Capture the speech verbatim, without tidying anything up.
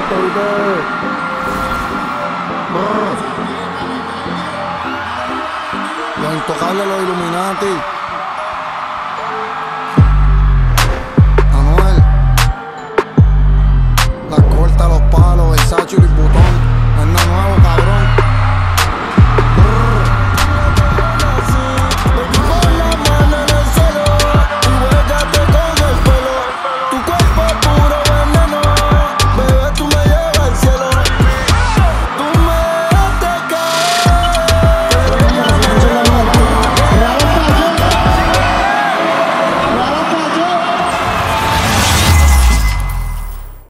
fuerte, ¿viste? Brr. Los intocables, los Illuminati. Anuel. La corta, los palos, Versace y Louis Vuitton.